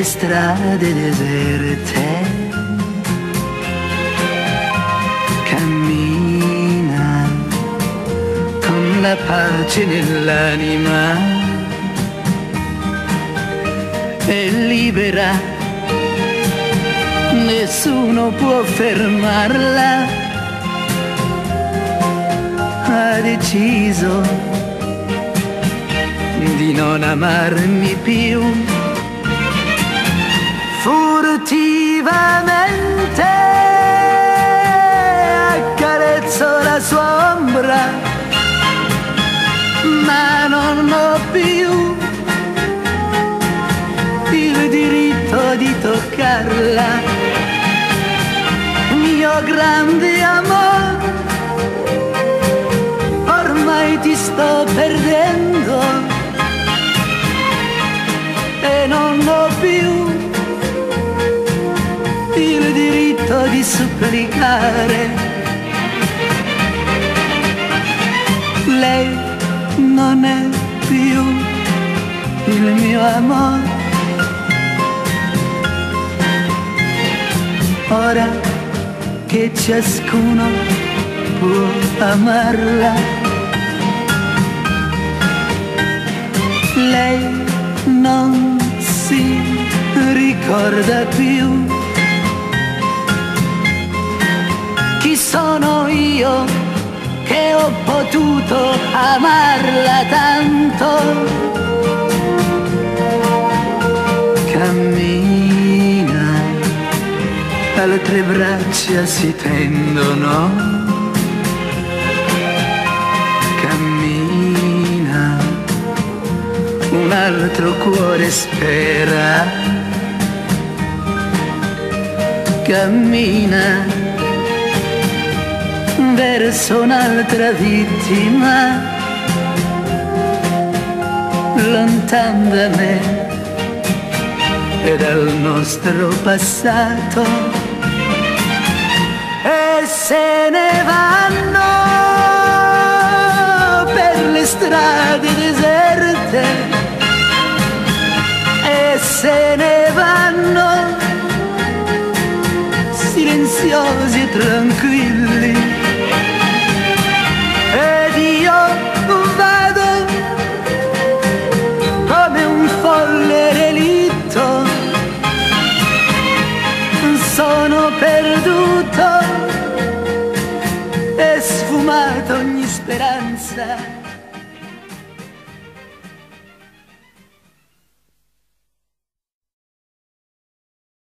le strade deserte, cammina con la pace nell'anima, è libera, nessuno può fermarla, ha deciso di non amarmi più. Furtivamente accarezzo la sua ombra, ma non ho più il diritto di toccarla. Mio grande amore, ormai ti sto perdendo e non ho più il diritto di supplicare. Lei non è più il mio amore. Ora che ciascuno può amarla, lei non si ricorda più chi sono io che ho potuto amarla tanto. Cammina, altre braccia si tendono, cammina, un altro cuore spera, cammina verso un'altra vittima, lontan da me e dal nostro passato, e se ne vanno per le strade deserte, e se ne vanno silenziosi e tranquilli, ed io vado come un folle relitto, sono perduto e sfumato ogni speranza.